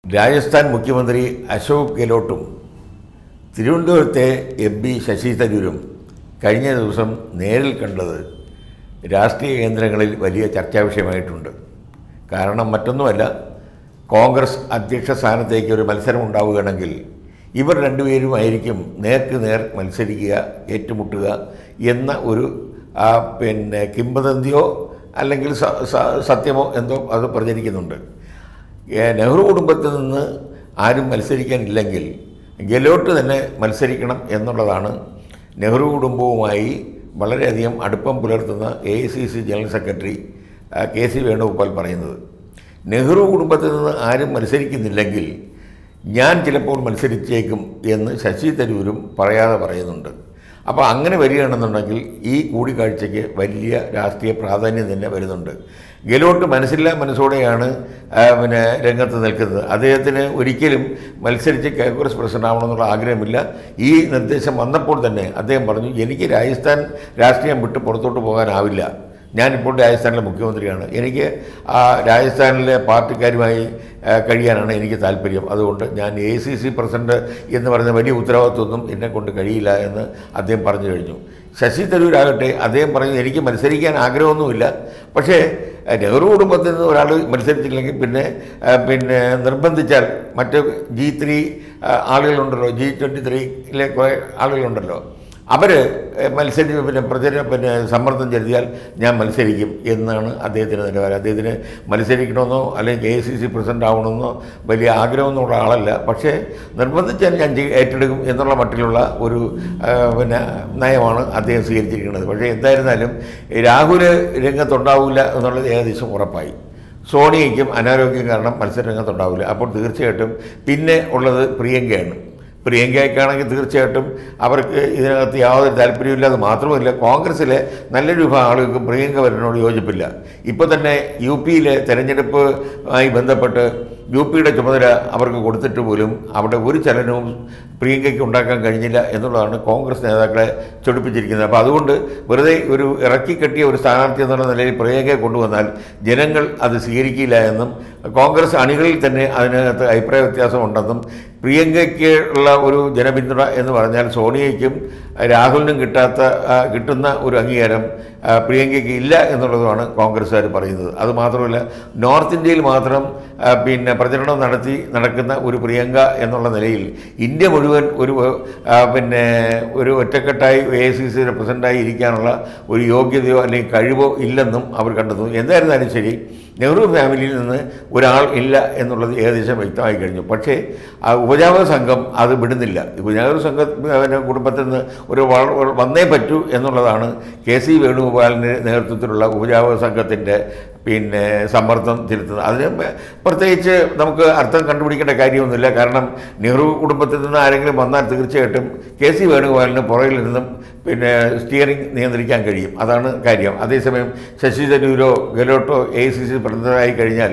രാജസ്ഥാൻ മുഖ്യമന്ത്രി അശോക് ഗെഹ്ലോട്ടും തിരുവനന്തപുരത്തെ MP ശശി തരൂരും കഴിഞ്ഞ ദിവസം നേരിൽ കണ്ടത് രാഷ്ട്രീയ കേന്ദ്രങ്ങളിൽ വലിയ ചർച്ചാ വിഷയമായിട്ടുണ്ട്. കാരണം മറ്റൊന്നുമല്ല, കോൺഗ്രസ് അധ്യക്ഷ സ്ഥാനത്തേക്ക് ഒരു മത്സരം ഉണ്ടാവുകയാണെങ്കിൽ ഇവർ രണ്ടുപേരുമായിരിക്കും നേർക്ക് നേർ മത്സരിക്കുക, ഏറ്റുമുട്ടുക എന്ന ഒരു കിംവദന്തിയോ അല്ലെങ്കിൽ സത്യമോ എന്തോ അത് പ്രചരിക്കുന്നുണ്ട്. നെഹ്റു കുടുംബത്തിൽ നിന്ന് ആരും മത്സരിക്കാനില്ലെങ്കിൽ ഗെഹ്ലോട്ട് തന്നെ മത്സരിക്കണം എന്നുള്ളതാണ് നെഹ്റു കുടുംബവുമായി വളരെയധികം അടുപ്പം പുലർത്തുന്ന AICC general secretary KC Venugopal പറയുന്നത്. നെഹ്റു കുടുംബത്തിൽ നിന്ന് ആരും മത്സരിക്കുന്നില്ലെങ്കിൽ ഞാൻ ചിലപ്പോൾ മത്സരിച്ചേക്കും എന്ന് ശശി തരൂരും പറയാതെ പറയുന്നുണ്ട്. അപ്പോൾ അങ്ങനെ വരികയാണെന്നുണ്ടെങ്കിൽ ഈ കൂടിക്കാഴ്ചയ്ക്ക് വലിയ രാഷ്ട്രീയ പ്രാധാന്യം തന്നെ വരുന്നുണ്ട്. ഗെഹ്ലോട്ട് മനസ്സോടെയാണ് രംഗത്ത് നിൽക്കുന്നത്. അദ്ദേഹത്തിന് ഒരിക്കലും മത്സരിച്ച് കോൺഗ്രസ് പ്രസിഡന്റ് ആവണമെന്നുള്ള ആഗ്രഹമില്ല. ഈ നിർദ്ദേശം വന്നപ്പോൾ തന്നെ അദ്ദേഹം പറഞ്ഞു, എനിക്ക് രാജസ്ഥാൻ രാഷ്ട്രീയം വിട്ട് പുറത്തോട്ട് പോകാനാവില്ല. ഞാനിപ്പോൾ രാജസ്ഥാനിലെ മുഖ്യമന്ത്രിയാണ്. എനിക്ക് രാജസ്ഥാനിലെ പാർട്ടിക്കാരുമായി കഴിയാനാണ് എനിക്ക് താല്പര്യം. അതുകൊണ്ട് ഞാൻ AICC പ്രസിഡന്റ് എന്ന് പറയുന്ന വലിയ ഉത്തരവാദിത്വമൊന്നും എന്നെക്കൊണ്ട് കഴിയില്ല എന്ന് അദ്ദേഹം പറഞ്ഞു കഴിഞ്ഞു. ശശി തരൂരാകട്ടെ അദ്ദേഹം പറഞ്ഞു, എനിക്ക് മത്സരിക്കാൻ ആഗ്രഹമൊന്നുമില്ല, പക്ഷേ നെഹ്റു കുടുംബത്തിൽ നിന്ന് ഒരാൾ മത്സരിച്ചില്ലെങ്കിൽ പിന്നെ നിർബന്ധിച്ചാൽ മറ്റ് G3 ആളുകളുണ്ടല്ലോ, G23 കുറേ ആളുകളുണ്ടല്ലോ, അവർ സമ്മർദ്ദം ചെലുത്തിയാൽ ഞാൻ മത്സരിക്കും എന്നാണ് അദ്ദേഹത്തിൻ്റെ നിലപാട്. അദ്ദേഹത്തിന് മത്സരിക്കണമെന്നോ അല്ലെങ്കിൽ AICC പ്രസിഡന്റ് ആവണമെന്നോ വലിയ ആഗ്രഹമൊന്നുള്ള ആളല്ല. പക്ഷേ നിർബന്ധിച്ചാൽ ഞാൻ ഏറ്റെടുക്കും എന്നുള്ള മട്ടിലുള്ള ഒരു നയമാണ് അദ്ദേഹം സ്വീകരിച്ചിരിക്കുന്നത്. പക്ഷേ എന്തായിരുന്നാലും രാഹുൽ രംഗത്തുണ്ടാവില്ല എന്നുള്ളത് ഏകദേശം ഉറപ്പായി. സോണിയയ്ക്കും അനാരോഗ്യം കാരണം മത്സര രംഗത്തുണ്ടാവില്ല. അപ്പോൾ തീർച്ചയായിട്ടും പിന്നെ ഉള്ളത് പ്രിയങ്കയാണ്. പ്രിയങ്കയ്ക്കാണെങ്കിൽ തീർച്ചയായിട്ടും അവർക്ക് ഇതിനകത്ത് യാതൊരു താല്പര്യമില്ലാതെ മാത്രമല്ല, കോൺഗ്രസ്സിലെ നല്ലൊരു വിഭാഗം ആളുകൾക്ക് പ്രിയങ്ക വരുന്നതിനോട് യോജിപ്പില്ല. ഇപ്പോൾ തന്നെ UPയിലെ തെരഞ്ഞെടുപ്പുമായി ബന്ധപ്പെട്ട് UPയുടെ ചുമതല അവർക്ക് കൊടുത്തിട്ട് പോലും അവിടെ ഒരു ചലനവും പ്രിയങ്കയ്ക്ക് ഉണ്ടാക്കാൻ കഴിഞ്ഞില്ല എന്നുള്ളതാണ് കോൺഗ്രസ് നേതാക്കളെ ചൊടിപ്പിച്ചിരിക്കുന്നത്. അപ്പോൾ അതുകൊണ്ട് വെറുതെ ഒരു ഇറക്കിക്കെട്ടിയ ഒരു സ്ഥാനാർത്ഥി എന്നുള്ള നിലയിൽ പ്രിയങ്കയെ കൊണ്ടുവന്നാൽ ജനങ്ങൾ അത് സ്വീകരിക്കില്ല എന്നും കോൺഗ്രസ് അണികളിൽ തന്നെ അതിനകത്ത് അഭിപ്രായ വ്യത്യാസം ഉണ്ടെന്നും പ്രിയങ്കയ്ക്ക് ഉള്ള ഒരു ജനപിന്തുണ എന്ന് പറഞ്ഞാൽ സോണിയയ്ക്കും രാഹുലിനും കിട്ടുന്ന ഒരു അംഗീകാരം പ്രിയങ്കയ്ക്ക് ഇല്ല എന്നുള്ളതുമാണ് കോൺഗ്രസ്സുകാർ പറയുന്നത്. അതുമാത്രമല്ല, നോർത്ത് ഇന്ത്യയിൽ മാത്രം പ്രചരണം നടക്കുന്ന ഒരു പ്രിയങ്ക എന്നുള്ള നിലയിൽ ഇന്ത്യ മുഴുവൻ ഒരു ഒറ്റക്കെട്ടായി AICC പ്രസിഡന്റായി ഇരിക്കാനുള്ള ഒരു യോഗ്യതയോ അല്ലെങ്കിൽ കഴിവോ ഇല്ലെന്നും അവർ കണ്ടെത്തുന്നു. എന്തായിരുന്നാലും ശരി, നെഹ്റു ഫാമിലിയിൽ നിന്ന് ഒരാൾ ഇല്ല എന്നുള്ളത് ഏകദേശം വ്യക്തമായി കഴിഞ്ഞു. പക്ഷേ ഉപജാപക സംഘം അത് വിടുന്നില്ല. ഉപജാപക സംഘം കുടുംബത്തിൽ നിന്ന് വന്നേ പറ്റൂ എന്നുള്ളതാണ് KC വേണുഗോപാലിൻ്റെ നേതൃത്വത്തിലുള്ള ഉപജാപക സംഘത്തിൻ്റെ സമ്മർദ്ദം ചെലുത്തുന്നത്. അതിന് പ്രത്യേകിച്ച് നമുക്ക് അർത്ഥം കണ്ടുപിടിക്കേണ്ട കാര്യമൊന്നുമില്ല. കാരണം നെഹ്റു കുടുംബത്തിൽ നിന്ന് ആരെങ്കിലും വന്നാൽ തീർച്ചയായിട്ടും KC വേണുഗോപാലിന് പുറകിൽ നിന്നും സ്റ്റിയറിംഗ് നിയന്ത്രിക്കാൻ കഴിയും. അതാണ് കാര്യം. അതേസമയം ശശി തരൂരോ ഗെഹ്ലോട്ടോ AICC പ്രസിഡന്റായി കഴിഞ്ഞാൽ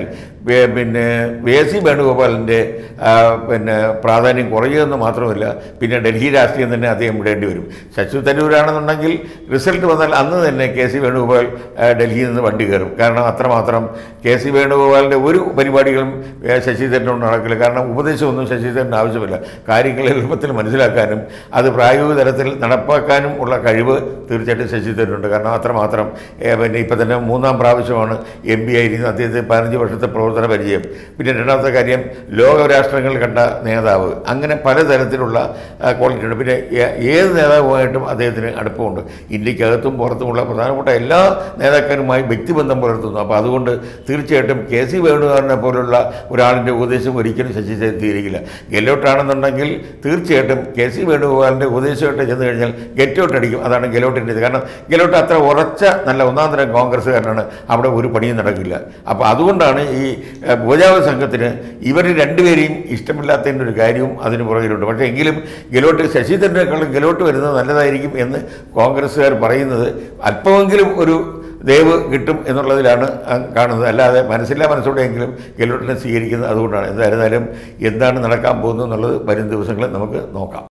AC വേണുഗോപാലിൻ്റെ പ്രാധാന്യം കുറയുമെന്ന് മാത്രമല്ല, പിന്നെ ഡൽഹി രാഷ്ട്രീയം തന്നെ അദ്ദേഹം വിടേണ്ടി വരും. ശശി തരൂരാണെന്നുണ്ടെങ്കിൽ റിസൾട്ട് വന്നാൽ അന്ന് തന്നെ KC വേണുഗോപാൽ ഡൽഹിയിൽ നിന്ന് വണ്ടി കയറും. കാരണം അത്രമാത്രം KC വേണുഗോപാലിൻ്റെ ഒരു പരിപാടികളും ശശി തരൂരിനോട് നടക്കില്ല. കാരണം ഉപദേശമൊന്നും ശശി തരൂരിന് ആവശ്യമില്ല. കാര്യങ്ങൾ എളുപ്പത്തിൽ മനസ്സിലാക്കാനും അത് പ്രായോഗിക തലത്തിൽ നടപ്പാക്കാനും ഉള്ള കഴിവ് തീർച്ചയായിട്ടും ശശി തരൂരുണ്ട്. കാരണം അത്രമാത്രം ഇപ്പം തന്നെ 3ാം പ്രാവശ്യമാണ് MP ആയിരിക്കുന്നത്. അദ്ദേഹത്തിന് 15 വർഷത്തെ പ്രവർത്തന പരിചയം. പിന്നെ രണ്ടാമത്തെ കാര്യം, ലോകരാഷ്ട്രങ്ങളിൽ കണ്ട നേതാവ്. അങ്ങനെ പലതരത്തിലുള്ള ക്വാളിറ്റി ഉണ്ട്. പിന്നെ ഏത് നേതാവുമായിട്ടും അദ്ദേഹത്തിന് അടുപ്പമുണ്ട്. ഇന്ത്യക്കകത്തും പുറത്തുമുള്ള പ്രധാനപ്പെട്ട എല്ലാ നേതാക്കന്മാരുമായി വ്യക്തിബന്ധം പുലർത്തുന്നു. അപ്പോൾ അതുകൊണ്ട് തീർച്ചയായിട്ടും KC വേണുഗോപാലിനെ പോലുള്ള ഒരാളിൻ്റെ ഉപദേശം ഒരിക്കലും ശശി സ്വീകരിക്കില്ല. ഗെഹ്ലോട്ടാണെന്നുണ്ടെങ്കിൽ തീർച്ചയായിട്ടും KC വേണുഗോപാലിൻ്റെ ഉപദേശമായിട്ട് ചെന്ന് കഴിഞ്ഞാൽ ഗെറ്റ് ഔട്ട് അടിക്കും. അതാണ് ഗെഹ്ലോട്ടിൻ്റെ ഇത്. കാരണം ഗെഹ്ലോട്ട് അത്ര ഉറച്ച നല്ല ഒന്നാം തരം കോൺഗ്രസ്സുകാരനാണ്. അവിടെ ഒരു പണിയും നടക്കില്ല. അപ്പോൾ അതുകൊണ്ടാണ് ഈ ഉപജാപക സംഘത്തിന് ഇവർ രണ്ടുപേരെയും ഇഷ്ടമില്ലാത്തതിൻ്റെ ഒരു കാര്യവും അതിന് പുറകിലുണ്ട്. പക്ഷേ എങ്കിലും ശശി തരൂരിനേക്കാളും ഗെഹ്ലോട്ട് വരുന്നത് നല്ലതായിരിക്കും എന്ന് കോൺഗ്രസ്സുകാർ പറയുന്നത് അല്പമെങ്കിലും ഒരു ദയവ് കിട്ടും എന്നുള്ളതിലാണ് കാണുന്നത്. അല്ലാതെ മനസ്സോടെയെങ്കിലും ഗെഹ്ലോട്ടിനെ സ്വീകരിക്കുന്നത് അതുകൊണ്ടാണ്. എന്തായിരുന്നാലും എന്താണ് നടക്കാൻ പോകുന്നത് എന്നുള്ളത് വരും ദിവസങ്ങളിൽ നമുക്ക് നോക്കാം.